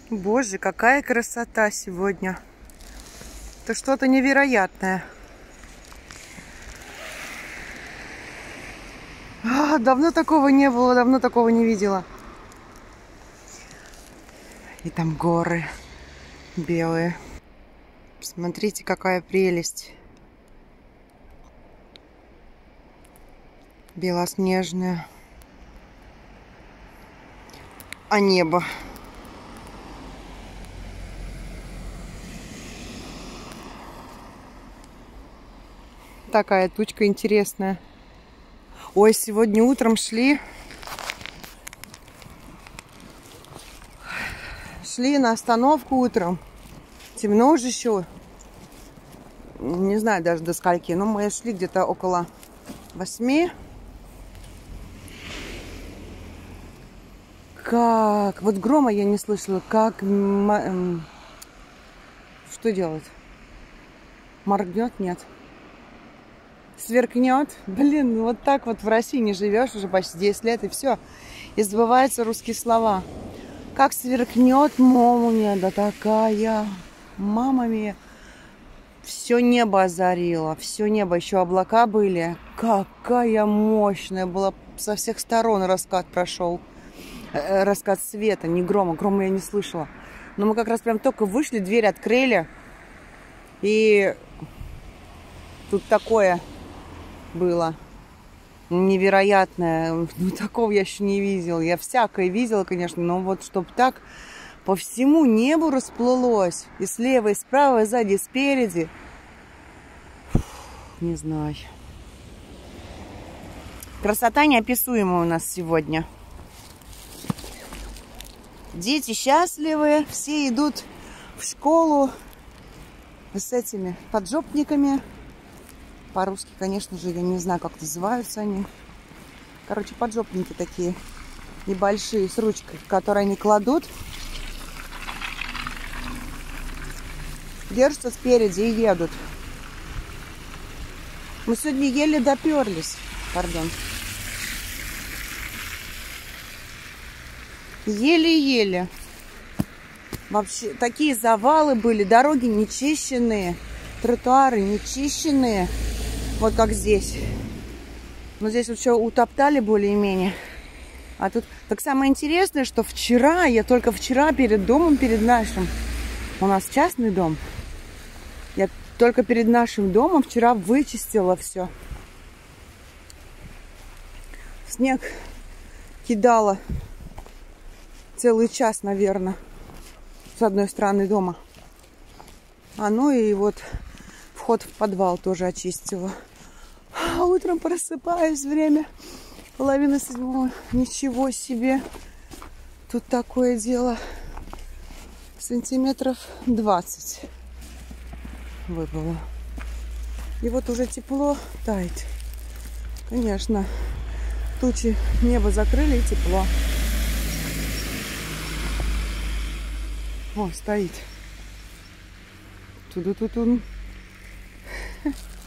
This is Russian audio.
Боже, какая красота сегодня. Это что-то невероятное. Давно такого не было, давно такого не видела. И там горы белые. Смотрите, какая прелесть. Белоснежная. А небо? Такая тучка интересная. Ой, сегодня утром шли на остановку утром. Темно уже еще. Не знаю даже до скольки, но мы шли где-то около 8. Как? Вот грома я не слышала. Как? Что делать? Моргнет? Нет. Сверкнет. Блин, ну вот так вот в России не живешь уже почти 10 лет, и все. И забываются русские слова. Как сверкнет молния, да такая. Мама мия. Все небо озарило. Все небо, еще облака были. Какая мощная была. Со всех сторон раскат прошел. Раскат света, не грома. Грома я не слышала. Но мы как раз прям только вышли, дверь открыли. И тут такое было невероятное. Ну, такого я еще не видела. Я всякое видела, конечно, но вот чтоб так по всему небу расплылось. И слева, и справа, и сзади, и спереди. Не знаю. Красота неописуемая у нас сегодня. Дети счастливы, все идут в школу с этими поджопниками. По-русски, конечно же, я не знаю, как называются они. Короче, поджопники такие небольшие, с ручкой, которые они кладут. Держатся спереди и едут. Мы сегодня еле доперлись. Пардон. Еле-еле. Вообще, такие завалы были, дороги нечищенные, тротуары нечищенные. Вот как здесь. Но здесь еще утоптали более-менее. А тут... Так самое интересное, что вчера, я только вчера перед домом, перед нашим... У нас частный дом. Я только перед нашим домом вчера вычистила все. Снег кидала целый час, наверное, с одной стороны дома. А ну и вот вход в подвал тоже очистила. А утром просыпаюсь, время 6:30. Ничего себе. Тут такое дело. Сантиметров 20 выпало. И вот уже тепло тает. Конечно, тучи небо закрыли и тепло. О, стоит. Ту-ду-ту-тун.